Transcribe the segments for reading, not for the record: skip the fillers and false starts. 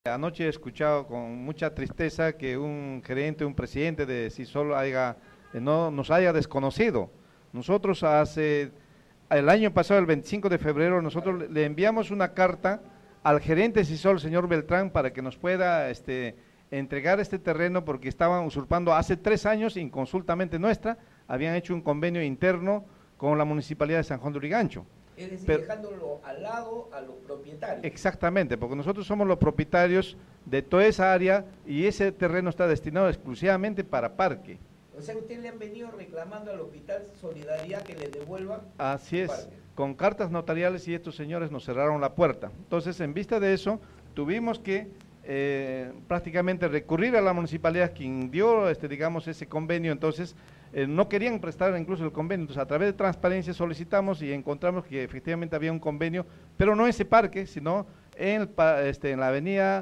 Anoche he escuchado con mucha tristeza que un gerente, un presidente de CISOL no nos haya desconocido. Nosotros el año pasado, el 25 de febrero, nosotros le enviamos una carta al gerente de CISOL, señor Beltrán, para que nos pueda entregar este terreno porque estaban usurpando hace 3 años, inconsultamente nuestra, habían hecho un convenio interno con la Municipalidad de San Juan de Lurigancho. Es decir, dejándolo al lado a los propietarios. Exactamente, porque nosotros somos los propietarios de toda esa área y ese terreno está destinado exclusivamente para parque. O sea, ustedes le han venido reclamando al Hospital Solidaridad que le devuelva. Así es, con cartas notariales, y estos señores nos cerraron la puerta. Entonces, en vista de eso, tuvimos que prácticamente recurrir a la municipalidad, quien dio, digamos, ese convenio. Entonces, no querían prestar incluso el convenio. Entonces, a través de transparencia solicitamos y encontramos que efectivamente había un convenio, pero no en ese parque, sino en la avenida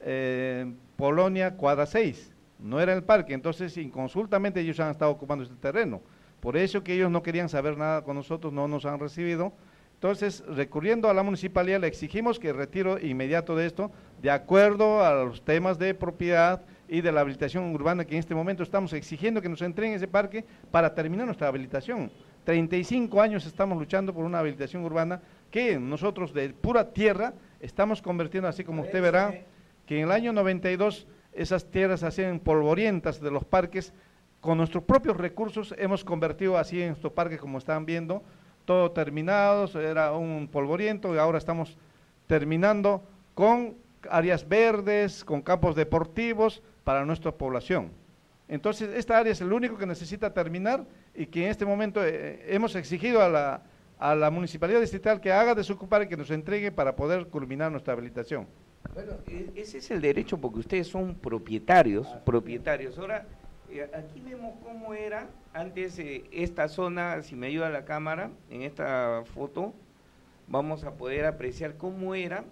Polonia, cuadra 6. No era el parque. Entonces, inconsultamente ellos han estado ocupando este terreno. Por eso que ellos no querían saber nada con nosotros, no nos han recibido. Entonces, recurriendo a la municipalidad, le exigimos que retiro inmediato de esto, de acuerdo a los temas de propiedad y de la habilitación urbana, que en este momento estamos exigiendo que nos entreguen ese parque para terminar nuestra habilitación. 35 años estamos luchando por una habilitación urbana que nosotros de pura tierra estamos convirtiendo, así como usted verá, que en el año 92 esas tierras hacían polvorientas de los parques, con nuestros propios recursos hemos convertido así en estos parques como están viendo, todo terminados, era un polvoriento y ahora estamos terminando con áreas verdes, con campos deportivos para nuestra población. Entonces, esta área es el único que necesita terminar y que en este momento hemos exigido a la Municipalidad Distrital que haga desocupar y que nos entregue para poder culminar nuestra habilitación. Bueno, ese es el derecho porque ustedes son propietarios. Ahora, aquí vemos cómo era antes esta zona, si me ayuda la cámara, en esta foto, vamos a poder apreciar cómo era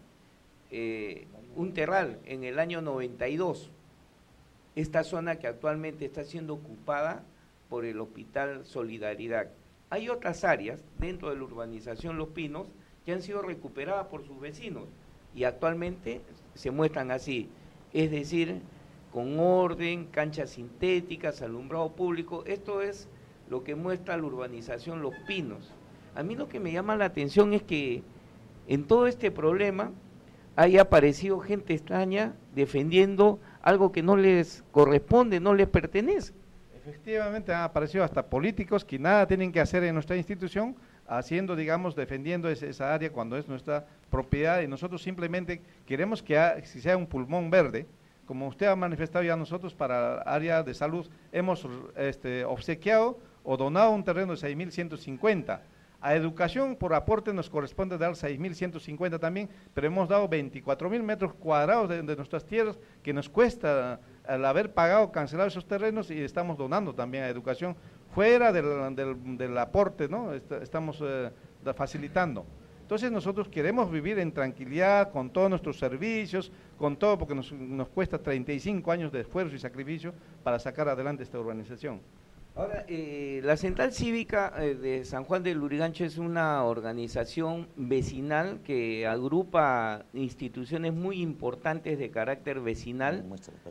un terral en el año 92, esta zona que actualmente está siendo ocupada por el Hospital Solidaridad. Hay otras áreas dentro de la urbanización Los Pinos que han sido recuperadas por sus vecinos y actualmente se muestran así, es decir, con orden, canchas sintéticas, alumbrado público. Esto es lo que muestra la urbanización Los Pinos. A mí lo que me llama la atención es que en todo este problema haya aparecido gente extraña defendiendo algo que no les corresponde, no les pertenece. Efectivamente han aparecido hasta políticos que nada tienen que hacer en nuestra institución, haciendo, digamos, defendiendo esa área cuando es nuestra propiedad, y nosotros simplemente queremos que sea un pulmón verde. Como usted ha manifestado, ya nosotros para el área de salud hemos obsequiado o donado un terreno de 6.150. A educación por aporte nos corresponde dar 6.150 también, pero hemos dado 24.000 metros cuadrados de nuestras tierras que nos cuesta al haber pagado, cancelado esos terrenos, y estamos donando también a educación fuera del aporte, ¿no? Estamos facilitando. Entonces nosotros queremos vivir en tranquilidad, con todos nuestros servicios, con todo, porque nos cuesta 35 años de esfuerzo y sacrificio para sacar adelante esta urbanización. Ahora, la Central Cívica de San Juan de Lurigancho es una organización vecinal que agrupa instituciones muy importantes de carácter vecinal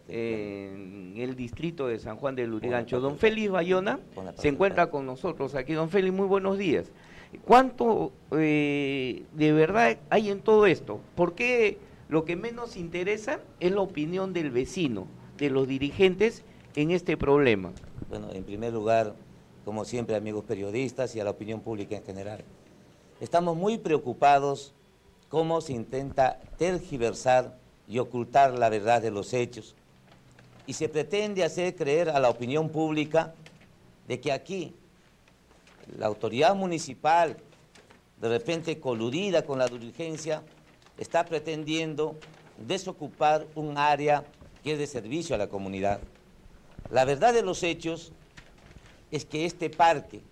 en el distrito de San Juan de Lurigancho. Don Félix Bayona se encuentra con nosotros aquí. Don Félix, muy buenos días. ¿Cuánto de verdad hay en todo esto? Porque lo que menos interesa es la opinión del vecino, de los dirigentes en este problema. Bueno, en primer lugar, como siempre, amigos periodistas y a la opinión pública en general, estamos muy preocupados cómo se intenta tergiversar y ocultar la verdad de los hechos y se pretende hacer creer a la opinión pública de que aquí la autoridad municipal, de repente coludida con la diligencia, está pretendiendo desocupar un área que es de servicio a la comunidad. La verdad de los hechos es que este parque,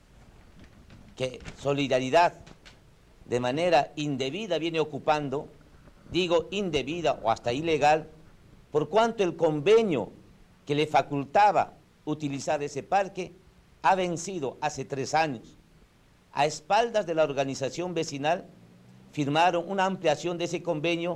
que Solidaridad de manera indebida viene ocupando, digo indebida o hasta ilegal, por cuanto el convenio que le facultaba utilizar ese parque ha vencido hace 3 años. A espaldas de la organización vecinal firmaron una ampliación de ese convenio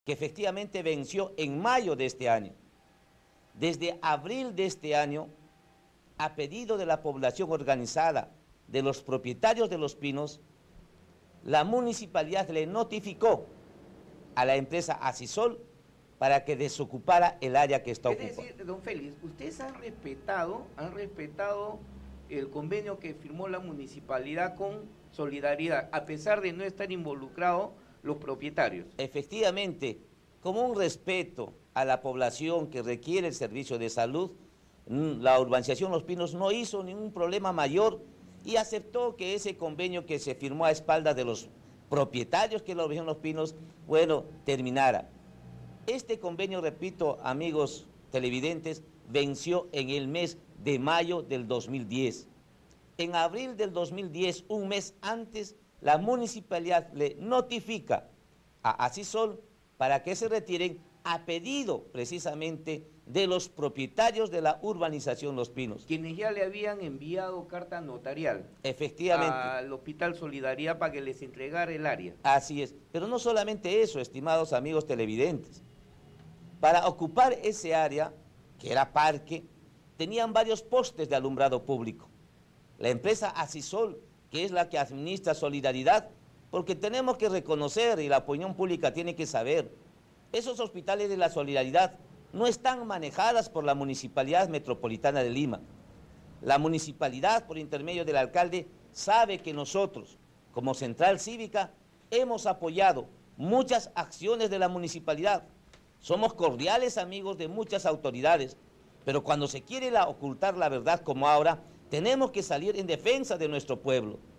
que efectivamente venció en mayo de este año. Desde abril de este año, a pedido de la población organizada, de los propietarios de los pinos, la municipalidad le notificó a la empresa Asisol para que desocupara el área que está ocupada. Es decir, don Félix, ustedes han respetado el convenio que firmó la municipalidad con Solidaridad, a pesar de no estar involucrados los propietarios. Efectivamente, como un respeto a la población que requiere el servicio de salud, la urbanización Los Pinos no hizo ningún problema mayor y aceptó que ese convenio que se firmó a espaldas de los propietarios que la urbanización Los Pinos, bueno, terminara. Este convenio, repito, amigos televidentes, venció en el mes de mayo del 2010. En abril del 2010, un mes antes, la municipalidad le notifica a Asisol para que se retiren a pedido precisamente de los propietarios de la urbanización Los Pinos. Quienes ya le habían enviado carta notarial. Efectivamente. Al Hospital Solidaridad para que les entregara el área. Así es. Pero no solamente eso, estimados amigos televidentes. Para ocupar ese área, que era parque, tenían varios postes de alumbrado público. La empresa Asisol, que es la que administra Solidaridad, porque tenemos que reconocer y la opinión pública tiene que saber, esos hospitales de la Solidaridad no están manejadas por la Municipalidad Metropolitana de Lima. La municipalidad, por intermedio del alcalde, sabe que nosotros, como Central Cívica, hemos apoyado muchas acciones de la municipalidad. Somos cordiales amigos de muchas autoridades, pero cuando se quiere ocultar la verdad como ahora, tenemos que salir en defensa de nuestro pueblo.